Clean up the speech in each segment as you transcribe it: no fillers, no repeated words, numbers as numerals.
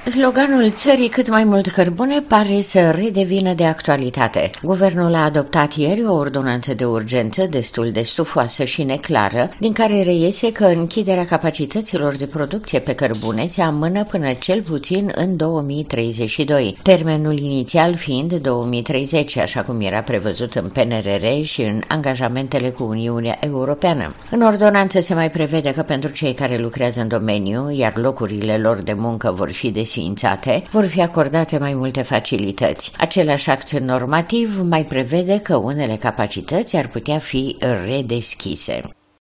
Sloganul țării cât mai mult cărbune pare să redevină de actualitate. Guvernul a adoptat ieri o ordonanță de urgență destul de stufoasă și neclară, din care reiese că închiderea capacităților de producție pe cărbune se amână până cel puțin în 2032, termenul inițial fiind 2030, așa cum era prevăzut în PNRR și în angajamentele cu Uniunea Europeană. În ordonanță se mai prevede că pentru cei care lucrează în domeniu, iar locurile lor de muncă vor fi desființate, vor fi acordate mai multe facilități. Același act normativ mai prevede că unele capacități ar putea fi redeschise.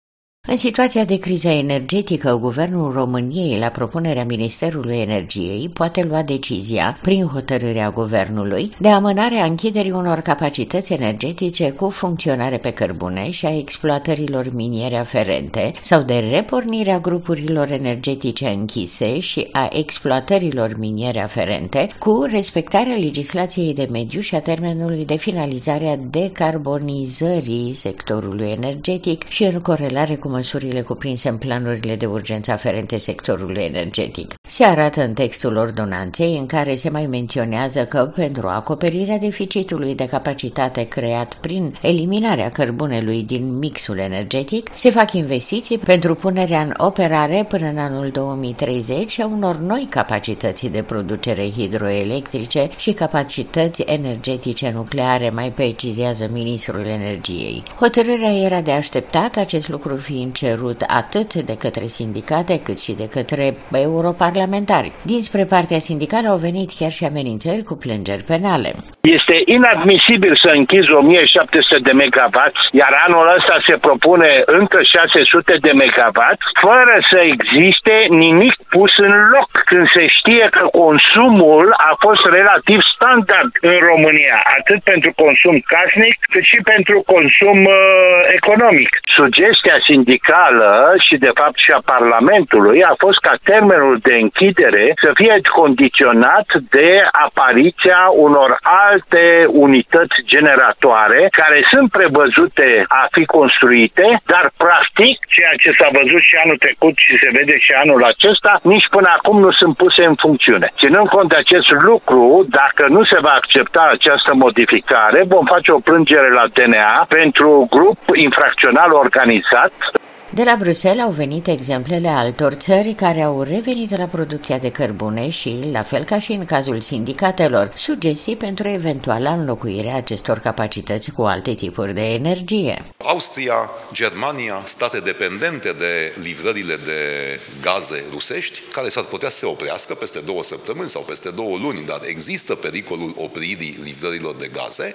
În situația de criză energetică, Guvernul României, la propunerea Ministerului Energiei, poate lua decizia, prin hotărârea Guvernului, de amânarea închiderii unor capacități energetice cu funcționare pe cărbune și a exploatărilor miniere aferente sau de repornirea grupurilor energetice închise și a exploatărilor miniere aferente cu respectarea legislației de mediu și a termenului de finalizare a decarbonizării sectorului energetic și în corelare cu măsurile cuprinse în planurile de urgență aferente sectorului energetic. Se arată în textul ordonanței în care se mai menționează că pentru acoperirea deficitului de capacitate creat prin eliminarea cărbunelui din mixul energetic, se fac investiții pentru punerea în operare până în anul 2030 a unor noi capacități de producere hidroelectrice și capacități energetice nucleare, mai precizează Ministrul Energiei. Hotărârea era de așteptat, acest lucru fiind cerut atât de către sindicate cât și de către europarlamentari. Dinspre partea sindicală au venit chiar și amenințări cu plângeri penale. Este inadmisibil să închizi 1700 de megawatts, iar anul ăsta se propune încă 600 de megawatts, fără să existe nimic pus în loc, când se știe că consumul a fost relativ standard în România, atât pentru consum casnic, cât și pentru consum economic. Sugestia sindicală și de fapt și a Parlamentului a fost ca termenul de închidere să fie condiționat de apariția unor alte unități generatoare care sunt prevăzute a fi construite, dar practic, ceea ce s-a văzut și anul trecut și se vede și anul acesta, nici până acum nu sunt puse în funcțiune. Ținând cont de acest lucru, dacă nu se va accepta această modificare, vom face o plângere la DNA pentru grup infracțional organizat. De la Bruxelles au venit exemplele altor țări care au revenit la producția de cărbune și, la fel ca și în cazul sindicatelor, sugestii pentru eventuala înlocuire a acestor capacități cu alte tipuri de energie. Austria, Germania, state dependente de livrările de gaze rusești, care s-ar putea să se oprească peste 2 săptămâni sau peste 2 luni, dar există pericolul opririi livrărilor de gaze,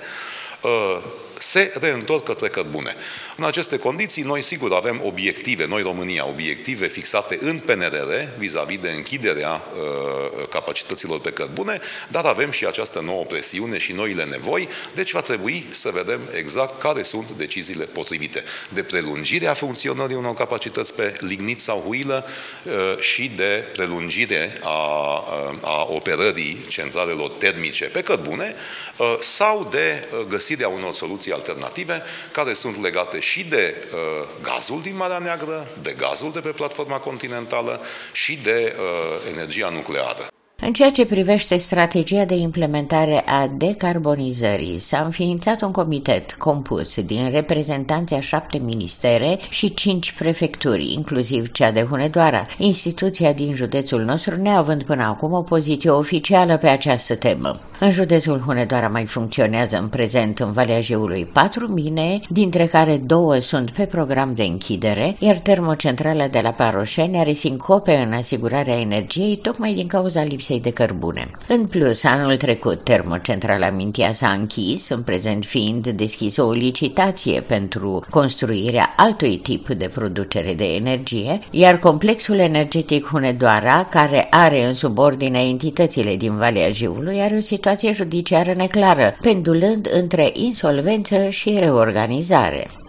se reîntorc către cărbune. În aceste condiții, noi sigur avem obiective, noi România, obiective fixate în PNRR vis-a-vis de închiderea capacităților pe cărbune, dar avem și această nouă presiune și noile nevoi, deci va trebui să vedem exact care sunt deciziile potrivite de prelungire a funcționării unor capacități pe lignit sau huilă și de prelungire a operării centralelor termice pe cărbune sau de găsirea unor soluții alternative care sunt legate și de gazul din Marea Neagră, de gazul de pe platforma continentală și de energia nucleară. În ceea ce privește strategia de implementare a decarbonizării, s-a înființat un comitet compus din reprezentanții a 7 ministere și 5 prefecturi, inclusiv cea de Hunedoara, instituția din județul nostru neavând până acum o poziție oficială pe această temă. În județul Hunedoara mai funcționează în prezent în Valea Jiului 4 mine, dintre care 2 sunt pe program de închidere, iar termocentrala de la Paroșeni are sincope în asigurarea energiei tocmai din cauza lipsei de cărbune. În plus, anul trecut, termocentrala Mintea s-a închis, în prezent fiind deschisă o licitație pentru construirea altui tip de producere de energie, iar complexul energetic Hunedoara, care are în subordine entitățile din Valea Jiului, are o situație judiciară neclară, pendulând între insolvență și reorganizare.